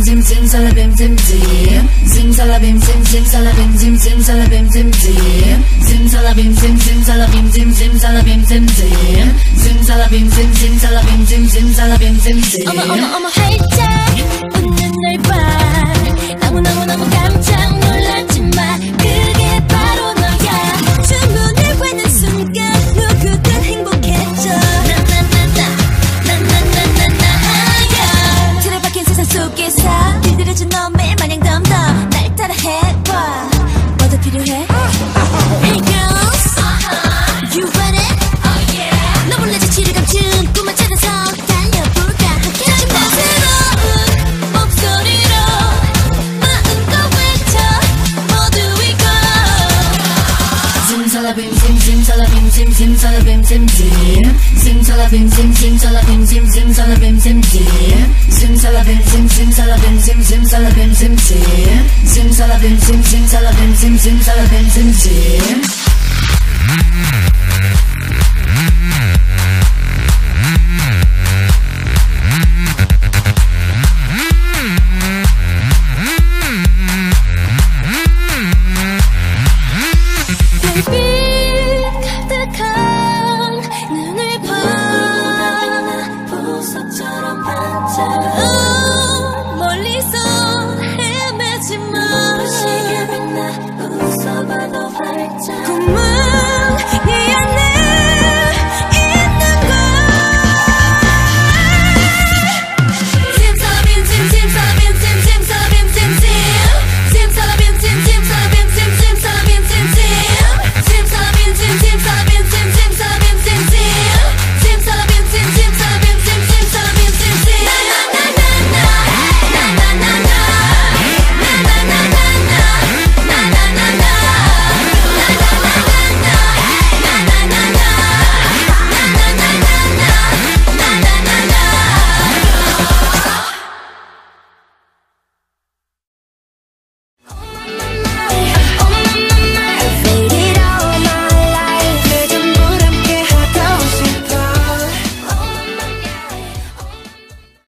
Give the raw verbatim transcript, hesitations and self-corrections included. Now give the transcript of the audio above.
zim zim zim zim zim salabim zim zim salabim zim zim salabim zim zim zim salabim zim zim salabim zim zim salabim zim zim zim salabim zim zim salabim zim zim salabim zim zim 어머 어머 어머 활짝 웃는 널 봐 너무너무너무 깜짝 놀랐지만 그게 바로 너야 주문을 외는 순간 누구든 행복해져 나나나나나나나나야 틀에 박힌 세상 속에서 길들여진 너 매일 마냥 덤덤 날 따라 해봐 뭐더 필요해? Hey girls You want it? Oh yeah 너 몰래 지치를 감춘 꿈을 찾아서 달려볼까 함께 좀 새로운 목소리로 마음껏 외쳐 모두 이거 Simsalabim sim simsalabim sim simsalabim sim sim simsalabim sim simsalabim sim simsalabim sim sim simsalabim sim simsalabim sim simsalabim sim sim simsalabim sim simsalabim sim simsalabim sim sim